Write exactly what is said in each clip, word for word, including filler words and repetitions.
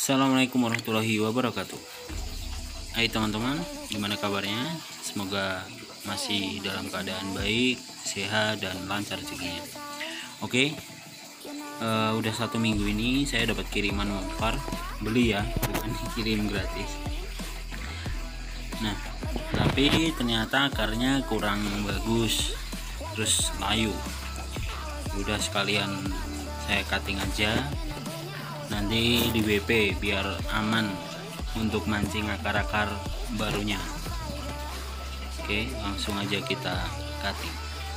Assalamualaikum warahmatullahi wabarakatuh. Hai teman-teman, gimana kabarnya? Semoga masih dalam keadaan baik, sehat, dan lancar rezekinya. Oke, uh, udah satu minggu ini saya dapat kiriman Monfar, beli ya, bukan kirim gratis. Nah, tapi ternyata akarnya kurang bagus, terus layu. Udah sekalian saya cutting aja, nanti di W P biar aman untuk mancing akar-akar barunya. Oke, langsung aja kita cutting.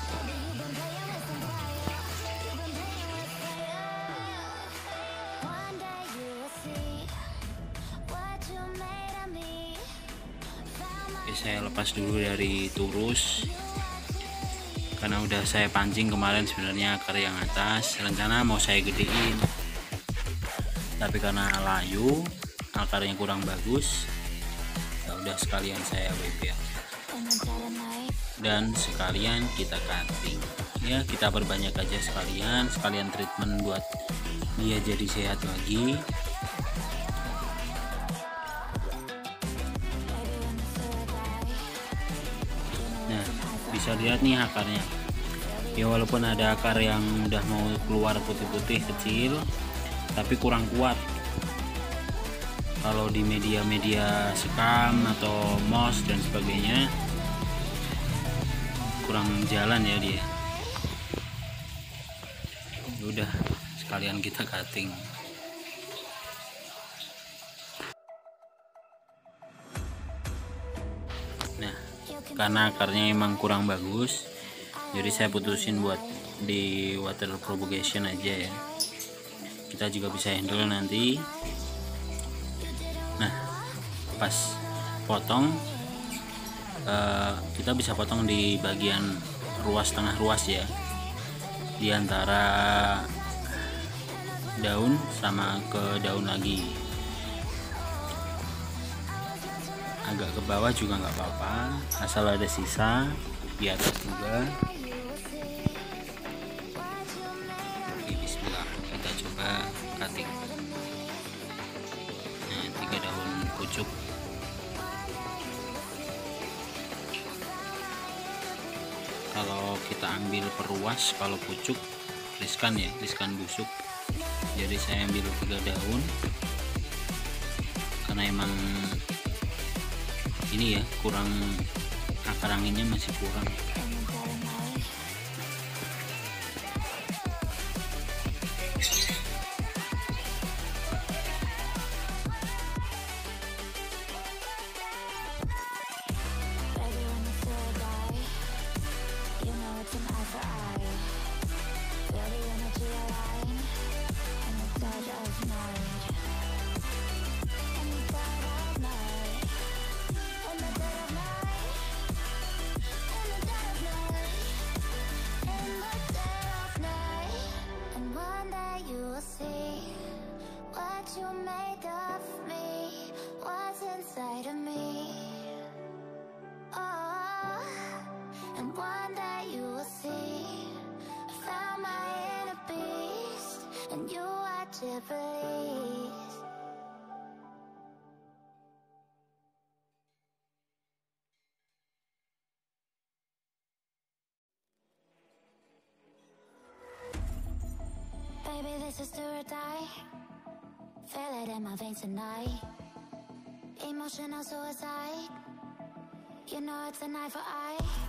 Oke, saya lepas dulu dari turus karena udah saya pancing kemarin sebenarnya akar yang atas, rencana mau saya gedein, tapi karena layu, akarnya kurang bagus, ya udah sekalian saya W P dan sekalian kita cutting ya, kita perbanyak aja sekalian sekalian treatment buat dia jadi sehat lagi. Nah, bisa lihat nih akarnya ya, walaupun ada akar yang udah mau keluar putih-putih kecil, tapi kurang kuat. Kalau di media-media sekam atau moss dan sebagainya kurang jalan ya dia. Udah sekalian kita cutting. Nah, karena akarnya emang kurang bagus, jadi saya putusin buat di water propagation aja ya. Kita juga bisa handle nanti. Nah, pas potong uh, kita bisa potong di bagian ruas, tengah ruas ya, di antara daun sama ke daun lagi. Agak ke bawah juga nggak apa-apa, asal ada sisa di atas juga. Oke, bismillah, kita coba cutting. Nah, tiga daun pucuk. Kalau kita ambil perluas, kalau pucuk riskan ya, riskan busuk. Jadi saya ambil tiga daun karena emang ini ya, kurang, akar anginnya masih kurang. You made of me, what's inside of me. Oh, and one day you will see, I found my inner beast, and you are to please. Baby, this is do or die. Feel it in my veins tonight. Emotional suicide. You know it's an eye for eye.